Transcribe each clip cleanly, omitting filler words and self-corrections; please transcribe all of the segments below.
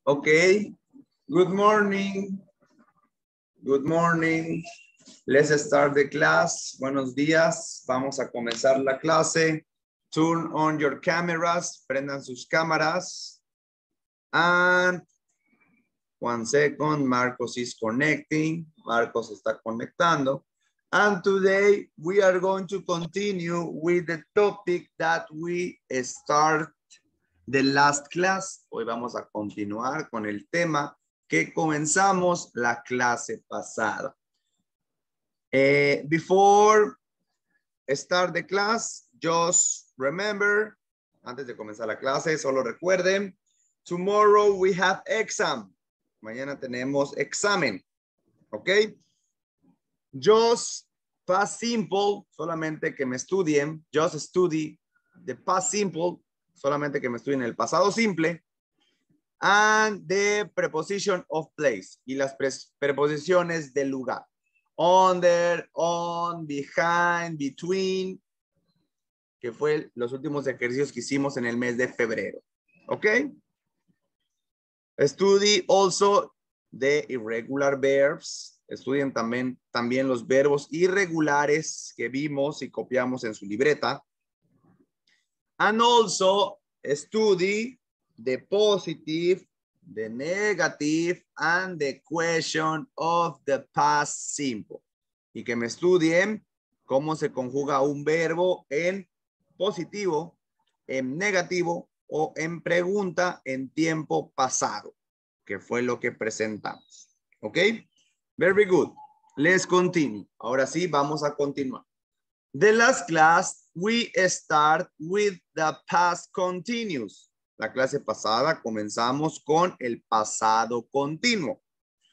Okay. Good morning. Good morning. Let's start the class. Buenos días. Vamos a comenzar la clase. Turn on your cameras. Prendan sus cámaras. And 1 second. Marcos is connecting. Marcos está conectando. And today we are going to continue with the topic that we start the last class. Hoy vamos a continuar con el tema que comenzamos la clase pasada. Before start the class, just remember, antes de comenzar la clase, solo recuerden, tomorrow we have exam. Mañana tenemos examen, ¿ok? Just past simple, solamente que me estudien, just study the past simple, solamente que me estudien el pasado simple, and the preposition of place, y las preposiciones del lugar. Under, on, behind, between, que fue los últimos ejercicios que hicimos en el mes de febrero. ¿Ok? Study also the irregular verbs. Estudien también los verbos irregulares que vimos y copiamos en su libreta. And also study the positive, the negative, and the question of the past simple. Y que me estudien cómo se conjuga un verbo en positivo, en negativo o en pregunta en tiempo pasado, que fue lo que presentamos. ¿Ok? Very good. Let's continue. Ahora sí, vamos a continuar. The last class, we start with the past continuous. La clase pasada comenzamos con el pasado continuo.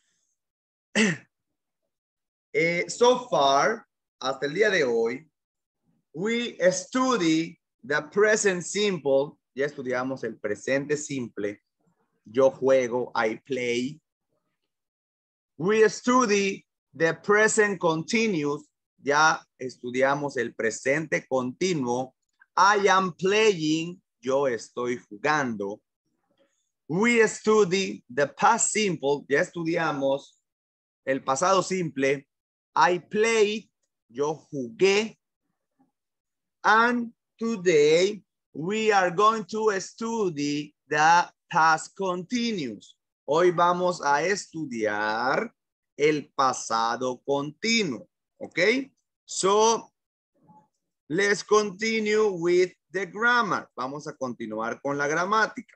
So far, hasta el día de hoy, we study the present simple. Ya estudiamos el presente simple. Yo juego, I play. We study the present continuous. Ya estudiamos el presente continuo. I am playing. Yo estoy jugando. We study the past simple. Ya estudiamos el pasado simple. I played. Yo jugué. And today we are going to study the past continuous. Hoy vamos a estudiar el pasado continuo. ¿Ok? So, let's continue with the grammar. Vamos a continuar con la gramática.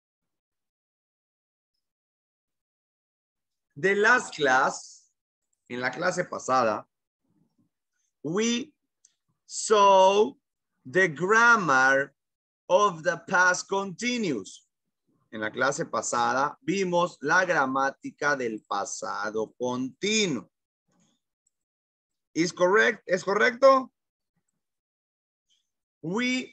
The last class, en la clase pasada, we saw the grammar of the past continuous. En la clase pasada vimos la gramática del pasado continuo. ¿Es correcto? We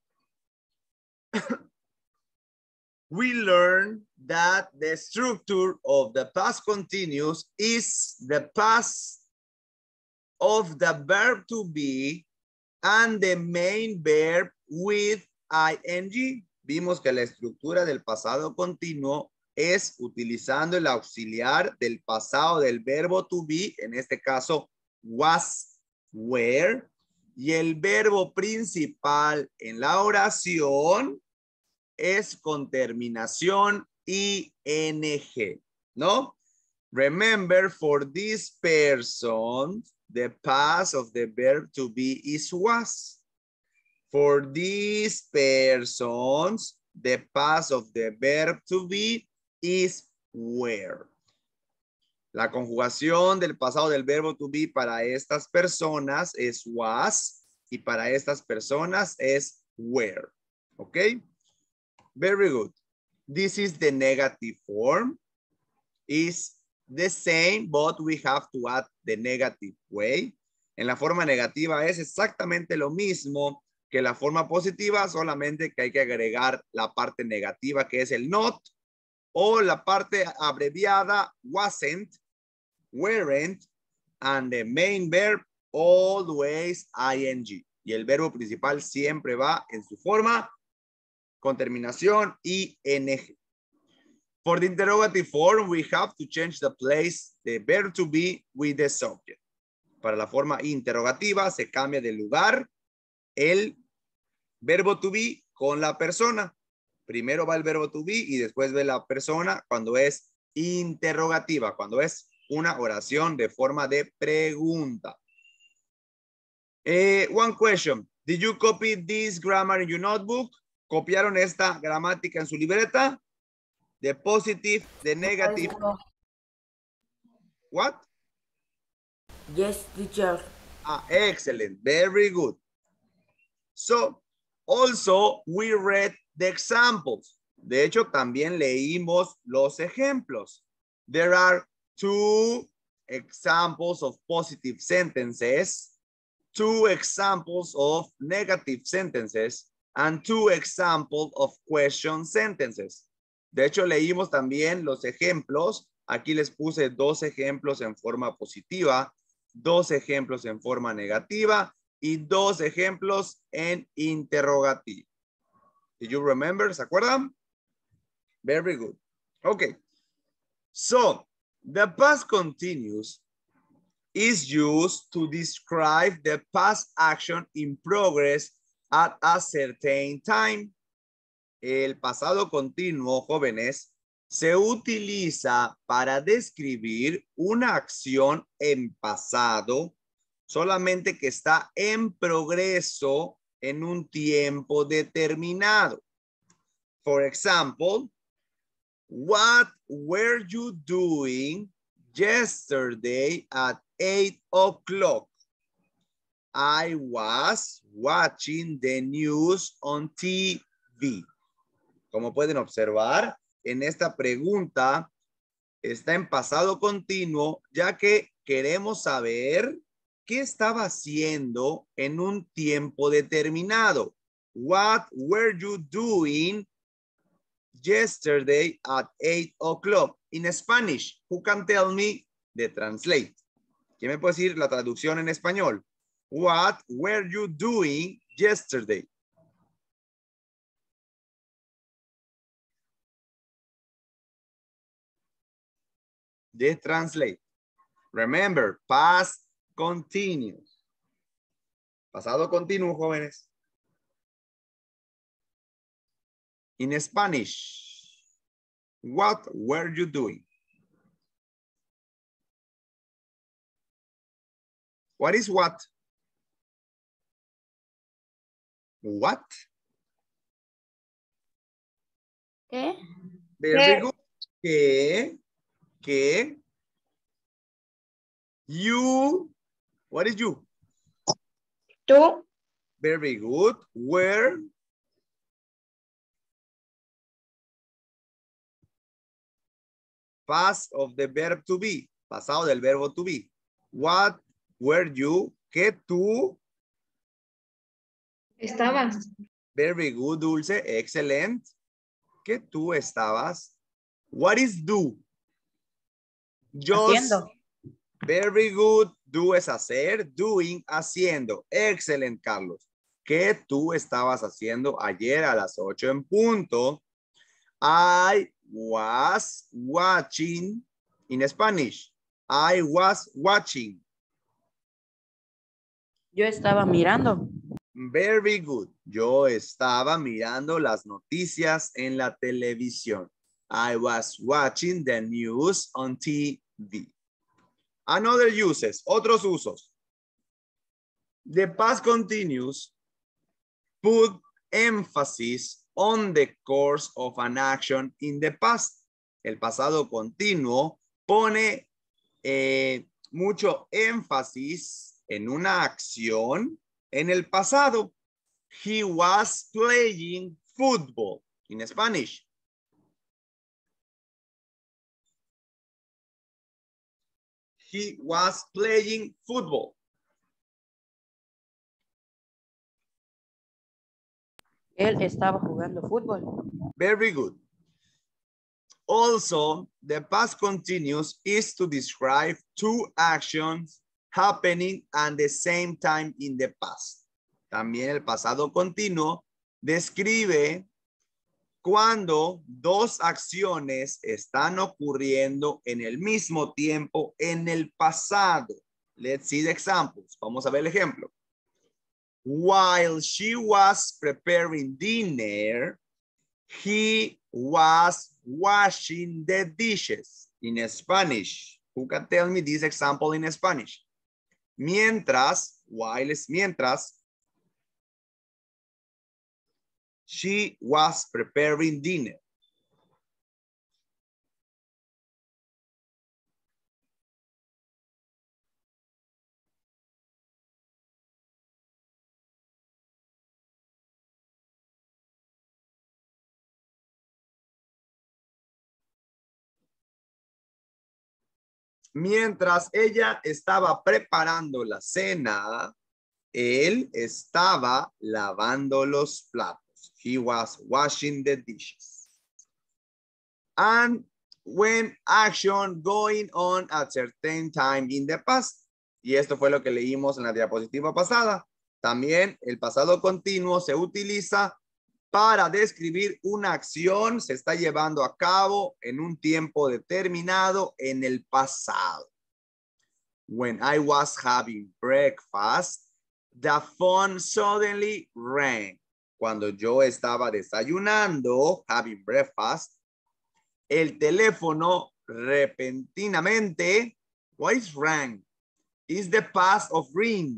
learned that the structure of the past continuous is the past of the verb to be and the main verb with ing. Vimos que la estructura del pasado continuo es utilizando el auxiliar del pasado del verbo to be, en este caso was, were, y el verbo principal en la oración es con terminación ing, ¿no? Remember, for this person, the past of the verb to be is was. For these persons, the past of the verb to be is were. La conjugación del pasado del verbo to be para estas personas es was y para estas personas es were. ¿Ok? Very good. This is the negative form. Is the same, but we have to add the negative way. En la forma negativa es exactamente lo mismo que la forma positiva, solamente que hay que agregar la parte negativa que es el not o la parte abreviada wasn't, weren't, and the main verb always ing. Y el verbo principal siempre va en su forma con terminación ing. For the interrogative form, we have to change the place, the verb to be with the subject. Para la forma interrogativa se cambia de lugar el verbo to be con la persona. Primero va el verbo to be y después ve la persona cuando es interrogativa, cuando es una oración de forma de pregunta. One question. Did you copy this grammar in your notebook? ¿Copiaron esta gramática en su libreta? The positive, the negative. What? Yes, teacher. Ah, excellent. Very good. So, also, we read the examples. De hecho, también leímos los ejemplos. There are 2 examples of positive sentences, 2 examples of negative sentences, and 2 examples of question sentences. De hecho, leímos también los ejemplos. Aquí les puse 2 ejemplos en forma positiva, 2 ejemplos en forma negativa y 2 ejemplos en interrogativo. Did you remember? ¿Se acuerdan? Very good. Okay. So, the past continuous is used to describe the past action in progress at a certain time. El pasado continuo, jóvenes, se utiliza para describir una acción en pasado, solamente que está en progreso en un tiempo determinado. For example, what were you doing yesterday at 8 o'clock? I was watching the news on TV. Como pueden observar, en esta pregunta está en pasado continuo, ya que queremos saber qué estaba haciendo en un tiempo determinado. What were you doing yesterday at 8 o'clock? In Spanish, who can tell me the translate? ¿Quién me puede decir la traducción en español? What were you doing yesterday? The translate. Remember, past continuous. Pasado continuo, jóvenes. In Spanish, what were you doing? What is what? What? ¿Qué? Very good. Que. You. What is you? Tú. Very good. Where? Past of the verb to be. Pasado del verbo to be. What were you? Que tú. Estabas. Very good, Dulce. Excellent. Que tú estabas. What is do? Just. Haciendo. Very good. Do es hacer. Doing, haciendo. Excellent, Carlos. ¿Qué tú estabas haciendo ayer a las 8 en punto? I was watching. In Spanish, I was watching. Yo estaba mirando. Very good. Yo estaba mirando las noticias en la televisión. I was watching the news on TV. Another uses, otros usos. The past continuous put emphasis on the course of an action in the past. El pasado continuo pone mucho énfasis en una acción en el pasado. He was playing football. In Spanish. He was playing football. Él estaba jugando fútbol. Very good. Also, the past continuous is to describe 2 actions happening at the same time in the past. También el pasado continuo describe cuando dos acciones están ocurriendo en el mismo tiempo en el pasado. Let's see the examples. Vamos a ver el ejemplo. While she was preparing dinner, he was washing the dishes. In Spanish, who can tell me this example in Spanish? Mientras, while es mientras, she was preparing dinner. Mientras ella estaba preparando la cena, él estaba lavando los platos. He was washing the dishes. And when action going on at certain time in the past. Y esto fue lo que leímos en la diapositiva pasada. También el pasado continuo se utiliza para describir una acción se está llevando a cabo en un tiempo determinado en el pasado. When I was having breakfast, the phone suddenly rang. Cuando yo estaba desayunando, having breakfast, el teléfono repentinamente, what is rang? Is the past of ring.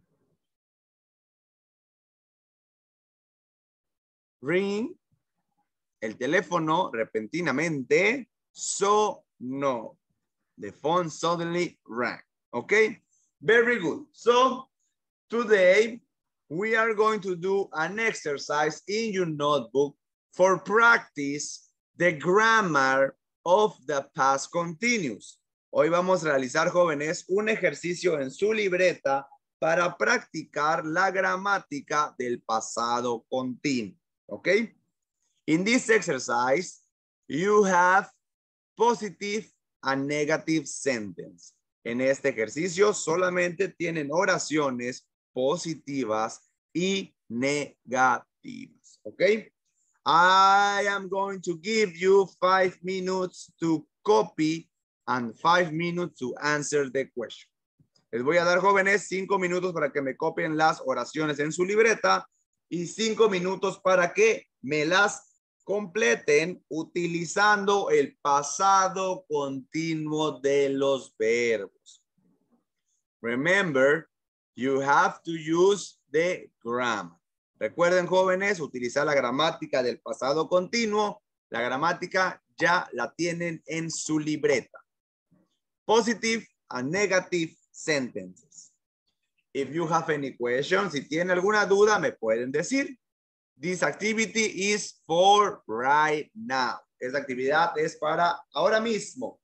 Ring, el teléfono repentinamente sonó. The phone suddenly rang. Okay, very good. So today we are going to do an exercise in your notebook for practice the grammar of the past continuous. Hoy vamos a realizar, jóvenes, un ejercicio en su libreta para practicar la gramática del pasado continuo. Okay? In this exercise, you have positive and negative sentence. En este ejercicio solamente tienen oraciones positivas y negativas. Okay? I am going to give you 5 minutes to copy and 5 minutes to answer the question. Les voy a dar, jóvenes, 5 minutos para que me copien las oraciones en su libreta y 5 minutos para que me las completen utilizando el pasado continuo de los verbos. Remember, you have to use the grammar. Recuerden, jóvenes, utilizar la gramática del pasado continuo. La gramática ya la tienen en su libreta. Positive and negative sentences. If you have any questions, si tienen alguna duda, me pueden decir. This activity is for right now. Esta actividad es para ahora mismo.